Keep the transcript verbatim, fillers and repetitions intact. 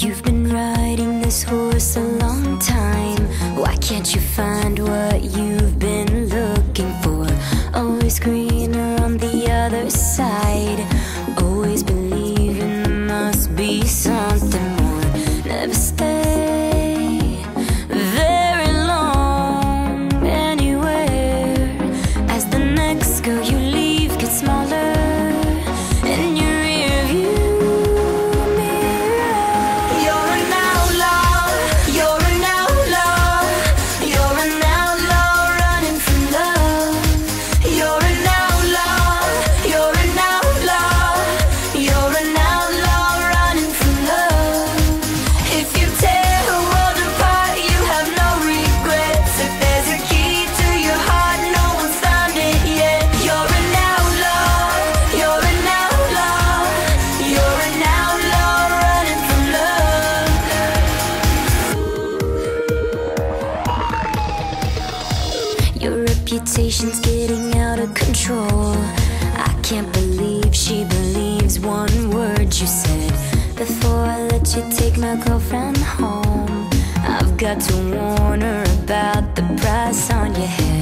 You've been riding this horse a long time. Why can't you find what you've been looking for? Always greener on the other side. Always believing there must be something more. Never stay very long anywhere. As the next girl you leave gets smaller in your rear view mirror. You're an outlaw, you're an outlaw, you're an outlaw running from love. You're an outlaw, you're an outlaw, you're an outlaw running from love. If you tear the world apart, you have no regrets. If there's a key to your heart, no one's found it yet. You're an outlaw, you're an outlaw, you're an outlaw running from love. Your reputation's getting out of control. I can't believe she believes one word you said. Before I let you take my girlfriend home, I've got to warn her about the price on your head.